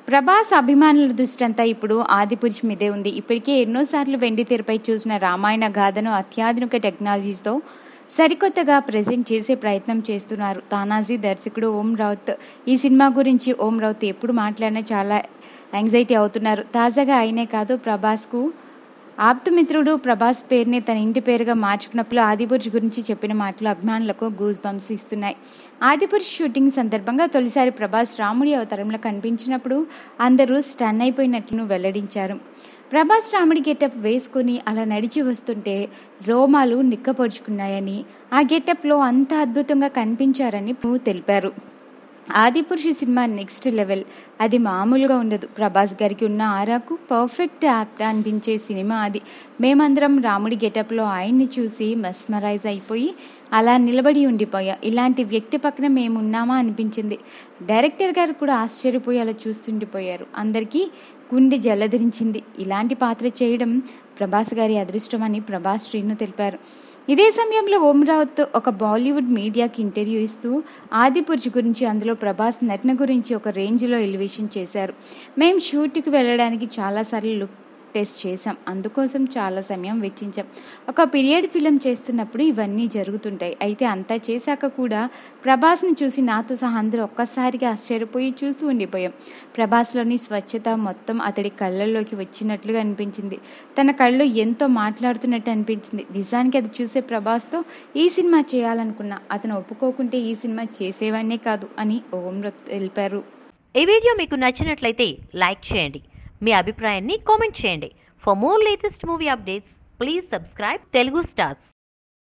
ప్రభాస్ అభిమానుల దృష్టంతా ఇప్పుడు ఆదిపురుష్ మీదే ఉంది. ఇప్పటికే ఎన్నోసార్లు వెండితెరపై చూసిన రామాయణ గాథను అత్యాధునిక టెక్నాలజీతో సరికొత్తగా ప్రెజెంట్ చేసే ప్రయత్నం చేస్తున్నారు. తానాజీ దర్శకుడు ఓంరావుత్ ఈ సినిమా గురించి ఓంరావుత్ ఎప్పుడు మాట్లాడినా చాలా యాంగ్జైటీ అవుతున్నారు. తాజాగా ఆయనే కాదు, ప్రభాస్కు ఆప్తమిత్రుడు ప్రభాస్ పేరుని తన ఇంటి పేరుగా మార్చుకున్నప్పుడు ఆదిపురుష్ గురించి చెప్పిన మాటలు అభిమానులకు గూస్ బంప్స్ ఇస్తున్నాయి. ఆదిపురుష్ షూటింగ్ సందర్భంగా తొలిసారి ప్రభాస్ రాముడి అవతారంలో కనిపించినప్పుడు అందరూ స్టన్ అయిపోయినట్లు వెల్లడించారు. ప్రభాస్ రాముడి గెటప్ వేసుకుని అలా నడిచి వస్తుంటే రోమాలు నిక్కపొడుచుకున్నాయని, ఆ గెటప్లో అంత అద్భుతంగా కనిపించారని తెలిపారు. ఆదిపురుష్ సినిమా నెక్స్ట్ లెవెల్, అది మామూలుగా ఉండదు. ప్రభాస్ గారికి ఉన్న ఆరాకు పర్ఫెక్ట్ యాప్ట్ అనిపించే సినిమా అది. మేమందరం రాముడి గెటప్లో ఆయన్ని చూసి మెస్మరైజ్ అయిపోయి అలా నిలబడి ఉండిపోయా. ఇలాంటి వ్యక్తి పక్కన మేమున్నామా అనిపించింది. డైరెక్టర్ గారు కూడా ఆశ్చర్యపోయి అలా చూస్తుండిపోయారు. అందరికీ గుండె జలధరించింది. ఇలాంటి పాత్ర చేయడం ప్రభాస్ గారి అదృష్టమని ప్రభాస్ శ్రీను తెలిపారు. ఇదే సమయంలో ఓంరావుత్ ఒక బాలీవుడ్ మీడియాకి ఇంటర్వ్యూ ఇస్తూ ఆదిపురుష్ గురించి, అందులో ప్రభాస్ నటన గురించి ఒక రేంజ్లో ఎలివేషన్ చేశారు. మేం షూట్కి వెళ్ళడానికి చాలాసార్లు లుక్ టెస్ట్ చేశాం. అందుకోసం చాలా సమయం వెచ్చించాం. ఒక పీరియడ్ ఫిలిం చేస్తున్నప్పుడు ఇవన్నీ జరుగుతుంటాయి. అయితే అంతా చేశాక కూడా ప్రభాస్ని చూసి నాతో సహా అందరూ ఒక్కసారిగా ఆశ్చర్యపోయి చూస్తూ ఉండిపోయాం. ప్రభాస్లోని స్వచ్ఛత మొత్తం అతడి కళ్ళల్లోకి వచ్చినట్లుగా అనిపించింది. తన కళ్ళు ఎంతో మాట్లాడుతున్నట్టు అనిపించింది. నిజానికి అది చూసే ప్రభాస్తో ఈ సినిమా చేయాలనుకున్నా. అతను ఒప్పుకోకుంటే ఈ సినిమా చేసేవాడినే కాదు అని ఓంరావుత్ తెలిపారు. ఈ వీడియో మీకు నచ్చినట్లయితే లైక్ చేయండి, మీ అభిప్రాయాన్ని కామెంట్ చేయండి. For more latest movie updates please subscribe Telugu stars.